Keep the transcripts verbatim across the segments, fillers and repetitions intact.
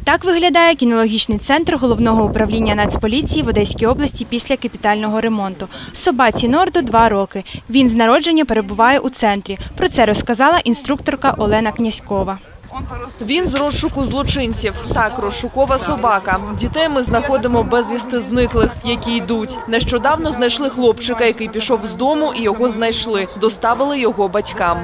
Так виглядає кінологічний центр Головного управління Нацполіції в Одеській області після капітального ремонту. Собаці Норду два роки. Він з народження перебуває у центрі. Про це розказала інструкторка Олена Князькова. Він з розшуку злочинців. Так, розшукова собака. Дітей ми знаходимо безвісти зниклих, які йдуть. Нещодавно знайшли хлопчика, який пішов з дому, і його знайшли. Доставили його батькам.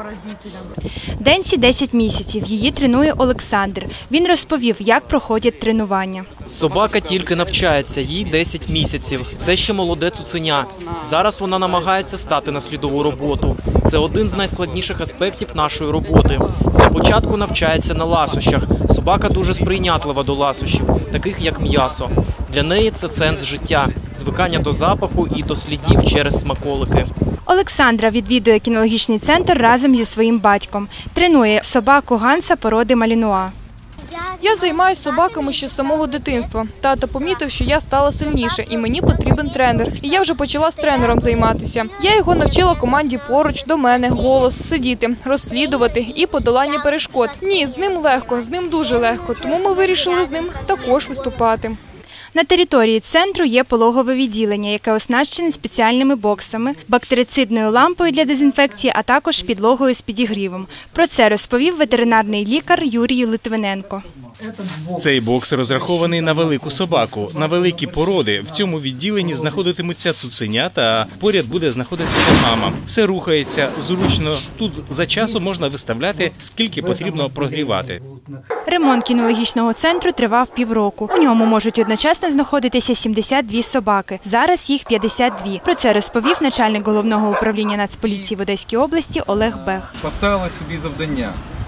Денсі десять місяців. Її тренує Олександр. Він розповів, як проходять тренування. Собака тільки навчається, їй десять місяців. Це ще молоде цуценя. Зараз вона намагається стати на слідову роботу. Це один з найскладніших аспектів нашої роботи. Для початку навчається на ласощах. Собака дуже сприйнятлива до ласощів, таких як м'ясо. Для неї це сенс життя, звикання до запаху і до слідів через смаколики. Олександра відвідує кінологічний центр разом зі своїм батьком. Тренує собаку Ганса породи Малінуа. Я займаюся собаками ще з самого дитинства. Тато помітив, що я стала сильніше і мені потрібен тренер. І я вже почала з тренером займатися. Я його навчила команді поруч, до мене, голос, сидіти, розслідувати і подолання перешкод. Ні, з ним легко, з ним дуже легко, тому ми вирішили з ним також виступати. На території центру є пологове відділення, яке оснащене спеціальними боксами, бактерицидною лампою для дезінфекції, а також підлогою з підігрівом. Про це розповів ветеринарний лікар Юрій Литвиненко. Цей бокс розрахований на велику собаку, на великі породи. В цьому відділенні знаходитимуться цуценята, а поряд буде знаходитися мама. Все рухається зручно. Тут за часом можна виставляти, скільки потрібно прогрівати. Ремонт кінологічного центру тривав півроку. У ньому можуть одночасно знаходитися сімдесят дві собаки. Зараз їх п'ятдесят дві. Про це розповів начальник Головного управління Нацполіції в Одеській області Олег Бех. Поставили собі завдання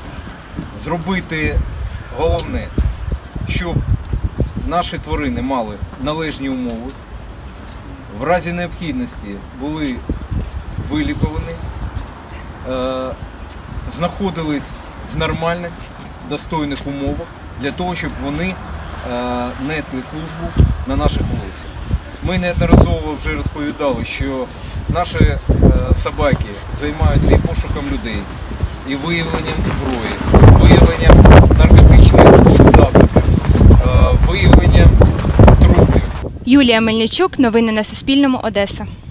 зробити головне, щоб наші тварини мали належні умови, в разі необхідності були вилікувані, знаходились в нормальних, достойних умовах для того, щоб вони несли службу на наших вулицях. Ми неодноразово вже розповідали, що наші собаки займаються і пошуком людей, і виявленням зброї, виявленням наркотичних засобів, виявленням трупів. Юлія Мельничук. Новини на Суспільному. Одеса.